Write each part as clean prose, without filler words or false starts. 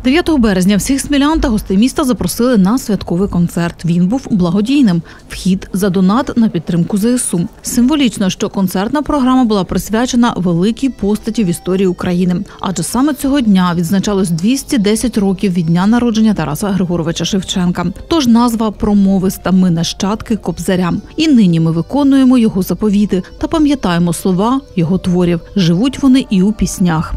9 березня всіх смілян та гостей міста запросили на святковий концерт. Він був благодійним. Вхід за донат на підтримку ЗСУ. Символічно, що концертна програма була присвячена великій постаті в історії України. Адже саме цього дня відзначалось 210 років від дня народження Тараса Григоровича Шевченка. Тож назва промовиста «Ми нащадки Кобзаря». І нині ми виконуємо його заповіти та пам'ятаємо слова його творів. Живуть вони і у піснях.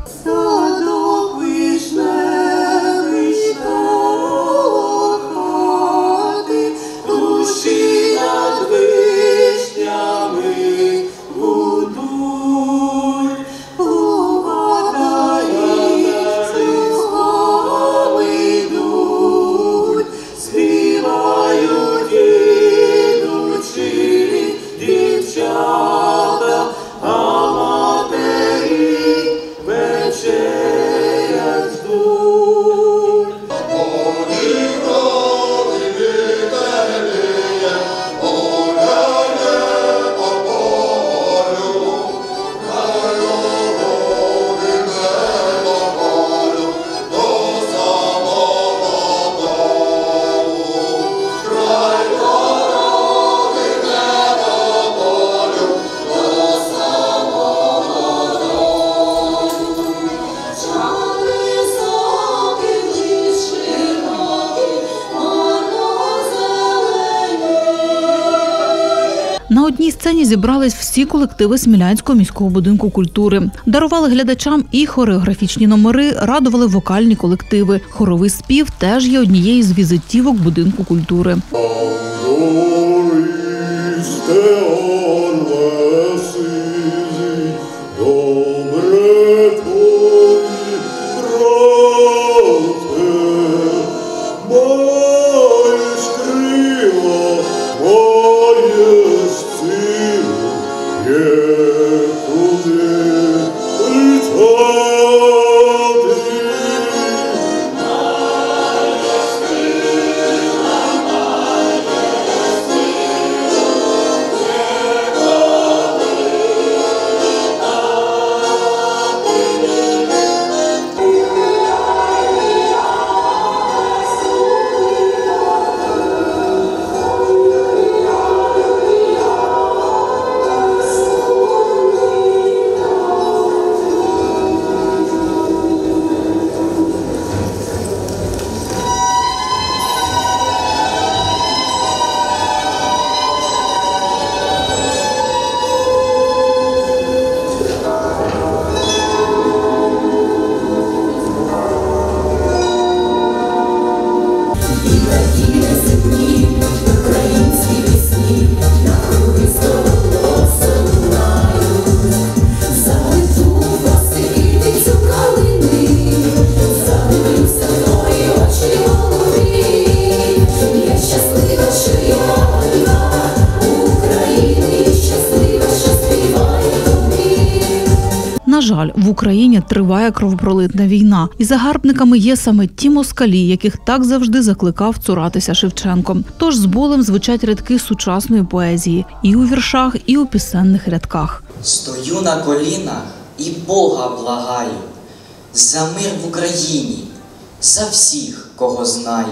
На одній сцені зібрались всі колективи Смілянського міського будинку культури. Дарували глядачам і хореографічні номери, радували вокальні колективи. Хоровий спів теж є однією з візитівок будинку культури. На жаль, в Україні триває кровопролитна війна. І загарбниками є саме ті москалі, яких так завжди закликав цуратися Шевченко. Тож з болем звучать рядки сучасної поезії і у віршах, і у пісенних рядках. Стою на колінах і Бога благаю за мир в Україні, за всіх, кого знаю,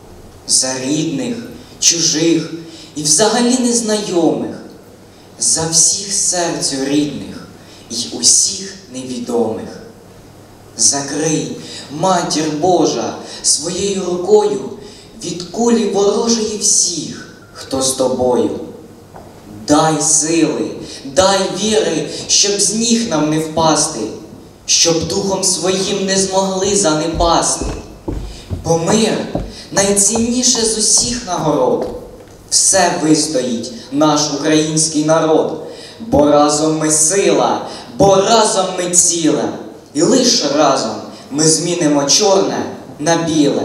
за рідних, чужих і взагалі незнайомих, за всіх серцю рідних й усіх невідомих. Закрий, Матір Божа, своєю рукою від кулі ворожої всіх, хто з тобою. Дай сили, дай віри, щоб з ніг нам не впасти, щоб духом своїм не змогли занепасти. Бо мир найцінніше з усіх нагород. Все вистоїть наш український народ. Бо разом ми сила, бо разом ми ціле. І лише разом ми змінимо чорне на біле.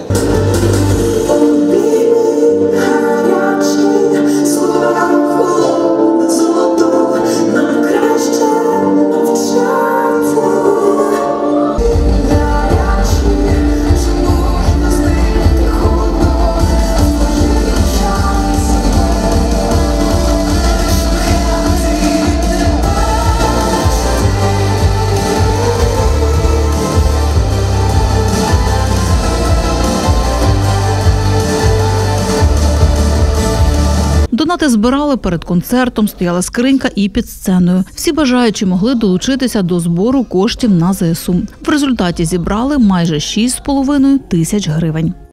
Донати збирали перед концертом, стояла скринька і під сценою. Всі бажаючі могли долучитися до збору коштів на ЗСУ. В результаті зібрали майже 6,5 тисяч гривень.